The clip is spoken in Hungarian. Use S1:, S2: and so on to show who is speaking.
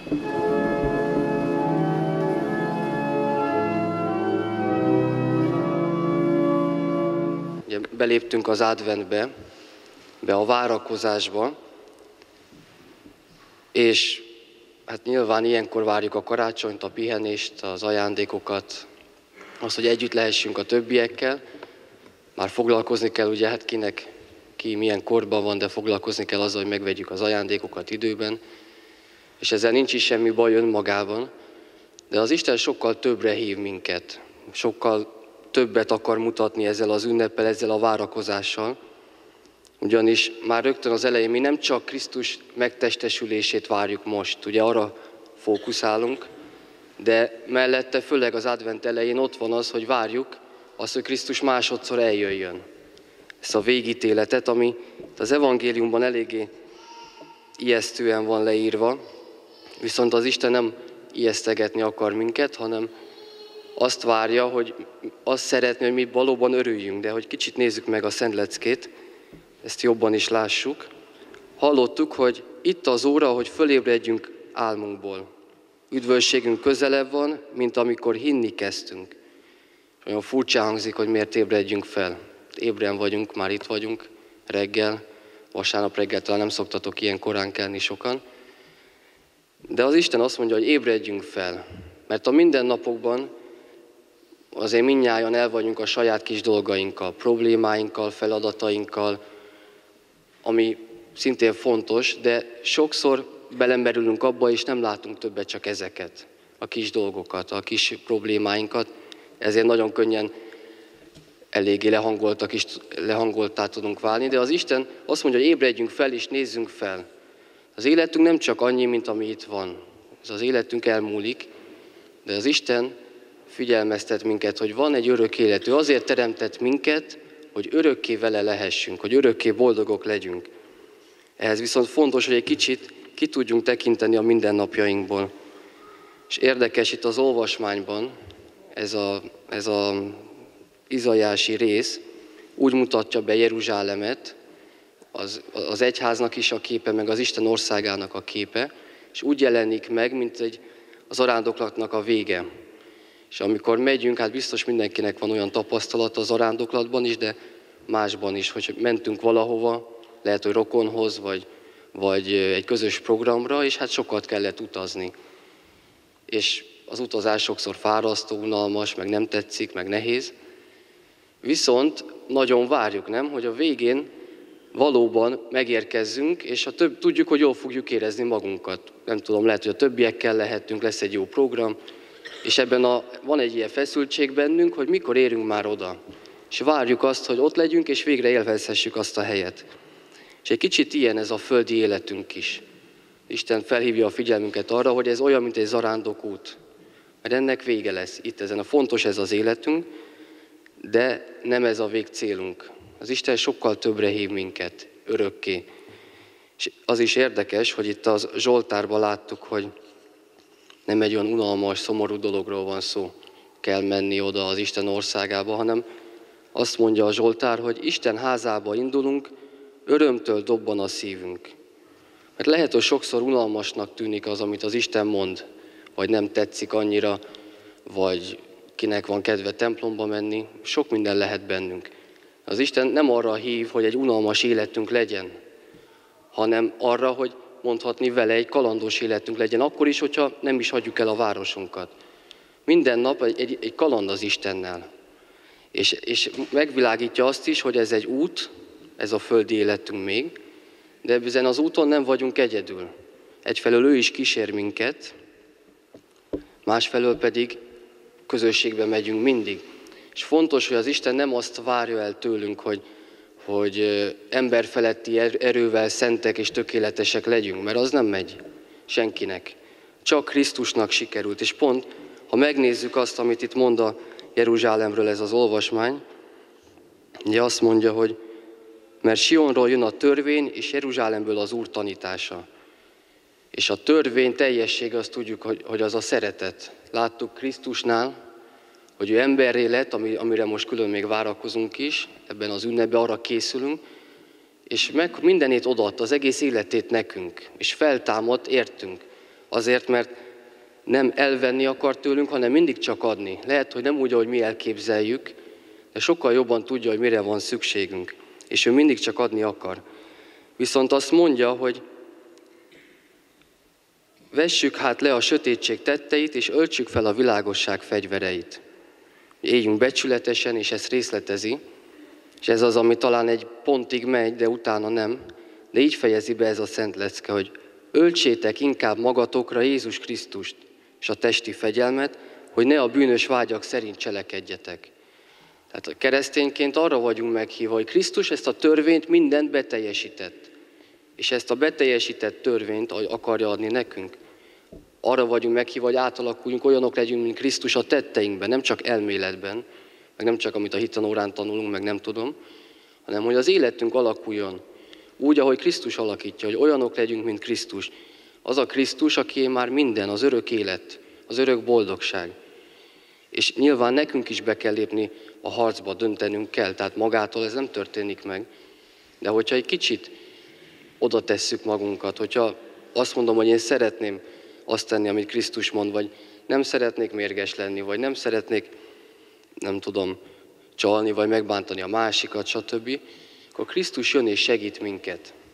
S1: Ugye beléptünk az adventbe, a várakozásba, és hát nyilván ilyenkor várjuk a karácsonyt, a pihenést, az ajándékokat, azt, hogy együtt lehessünk a többiekkel. Már foglalkozni kell, ugye, hát ki milyen korban van, de foglalkozni kell azzal, hogy megvegyük az ajándékokat időben. És ezzel nincs is semmi baj önmagában, de az Isten sokkal többre hív minket, sokkal többet akar mutatni ezzel az ünneppel, ezzel a várakozással. Ugyanis már rögtön az elején mi nem csak Krisztus megtestesülését várjuk most, ugye arra fókuszálunk, de mellette, főleg az advent elején ott van az, hogy várjuk azt, hogy Krisztus másodszor eljöjjön. Ezt a végítéletet, ami az evangéliumban eléggé ijesztően van leírva, viszont az Isten nem ijesztegetni akar minket, hanem azt várja, hogy azt szeretné, hogy mi valóban örüljünk, de hogy kicsit nézzük meg a Szent Leckét, ezt jobban is lássuk. Hallottuk, hogy itt az óra, hogy fölébredjünk álmunkból. Üdvösségünk közelebb van, mint amikor hinni kezdtünk. Olyan furcsa hangzik, hogy miért ébredjünk fel. Ébren vagyunk, már itt vagyunk, reggel, vasárnap reggel talán nem szoktatok ilyen korán kelni sokan. De az Isten azt mondja, hogy ébredjünk fel, mert a mindennapokban azért mindnyájan el vagyunk a saját kis dolgainkkal, problémáinkkal, feladatainkkal, ami szintén fontos, de sokszor belemerülünk abba, és nem látunk többet csak ezeket, a kis dolgokat, a kis problémáinkat, ezért nagyon könnyen eléggé lehangoltá tudunk válni, de az Isten azt mondja, hogy ébredjünk fel és nézzünk fel. Az életünk nem csak annyi, mint ami itt van. Ez az életünk elmúlik, de az Isten figyelmeztet minket, hogy van egy örök élet. Ő azért teremtett minket, hogy örökké vele lehessünk, hogy örökké boldogok legyünk. Ehhez viszont fontos, hogy egy kicsit ki tudjunk tekinteni a mindennapjainkból. És érdekes itt az olvasmányban, ez a izajási rész úgy mutatja be Jeruzsálemet, az egyháznak is a képe, meg az Isten országának a képe, és úgy jelenik meg, mint az arándoklatnak a vége. És amikor megyünk, hát biztos mindenkinek van olyan tapasztalata az arándoklatban is, de másban is, hogy mentünk valahova, lehet, hogy rokonhoz, vagy egy közös programra, és hát sokat kellett utazni. És az utazás sokszor fárasztó, unalmas, meg nem tetszik, meg nehéz. Viszont nagyon várjuk, nem? Hogy a végén valóban megérkezzünk, és tudjuk, hogy jól fogjuk érezni magunkat. Nem tudom, lehet, hogy a többiekkel lehetünk, lesz egy jó program, és ebben van egy ilyen feszültség bennünk, hogy mikor érünk már oda. És várjuk azt, hogy ott legyünk, és végre élvezhessük azt a helyet. És egy kicsit ilyen ez a földi életünk is. Isten felhívja a figyelmünket arra, hogy ez olyan, mint egy zarándokút. Mert ennek vége lesz. Itt fontos ez az életünk, de nem ez a végcélunk. Az Isten sokkal többre hív minket, örökké. És az is érdekes, hogy itt az Zsoltárban láttuk, hogy nem egy olyan unalmas, szomorú dologról van szó, kell menni oda az Isten országába, hanem azt mondja a Zsoltár, hogy Isten házába indulunk, örömtől dobban a szívünk. Mert lehet, hogy sokszor unalmasnak tűnik az, amit az Isten mond, vagy nem tetszik annyira, vagy kinek van kedve templomba menni, sok minden lehet bennünk. Az Isten nem arra hív, hogy egy unalmas életünk legyen, hanem arra, hogy mondhatni vele egy kalandos életünk legyen, akkor is, hogyha nem is hagyjuk el a városunkat. Minden nap egy kaland az Istennel. És megvilágítja azt is, hogy ez egy út, ez a földi életünk még, de ezen az úton nem vagyunk egyedül. Egyfelől ő is kísér minket, másfelől pedig közösségbe megyünk mindig. És fontos, hogy az Isten nem azt várja el tőlünk, hogy emberfeletti erővel szentek és tökéletesek legyünk, mert az nem megy senkinek. Csak Krisztusnak sikerült. És pont, ha megnézzük azt, amit itt mond a Jeruzsálemről ez az olvasmány, ugye azt mondja, hogy mert Sionról jön a törvény, és Jeruzsálemből az Úr tanítása. És a törvény teljessége, azt tudjuk, hogy az a szeretet. Láttuk Krisztusnál, hogy ő emberré lett, amire most külön még várakozunk is, ebben az ünnepben arra készülünk, és mindenét odaadta, az egész életét nekünk, és feltámadt, értünk. Azért, mert nem elvenni akar tőlünk, hanem mindig csak adni. Lehet, hogy nem úgy, ahogy mi elképzeljük, de sokkal jobban tudja, hogy mire van szükségünk. És ő mindig csak adni akar. Viszont azt mondja, hogy vessük hát le a sötétség tetteit, és öltsük fel a világosság fegyvereit. Éljünk becsületesen, és ezt részletezi, és ez az, ami talán egy pontig megy, de utána nem. De így fejezi be ez a szent lecke, hogy öltsétek inkább magatokra Jézus Krisztust és a testi fegyelmet, hogy ne a bűnös vágyak szerint cselekedjetek. Tehát keresztényként arra vagyunk meghívva, hogy Krisztus ezt a törvényt mindent beteljesített. És ezt a beteljesített törvényt akarja adni nekünk. Arra vagyunk meghívva, hogy átalakuljunk, olyanok legyünk, mint Krisztus a tetteinkben, nem csak elméletben, meg nem csak amit a hitanórán tanulunk, meg nem tudom, hanem hogy az életünk alakuljon úgy, ahogy Krisztus alakítja, hogy olyanok legyünk, mint Krisztus. Az a Krisztus, aki már minden, az örök élet, az örök boldogság. És nyilván nekünk is be kell lépni a harcba, döntenünk kell, tehát magától ez nem történik meg. De hogyha egy kicsit oda tesszük magunkat, hogyha azt mondom, hogy én szeretném azt tenni, amit Krisztus mond, vagy nem szeretnék mérges lenni, vagy nem szeretnék, nem tudom, csalni, vagy megbántani a másikat, stb., akkor Krisztus jön és segít minket.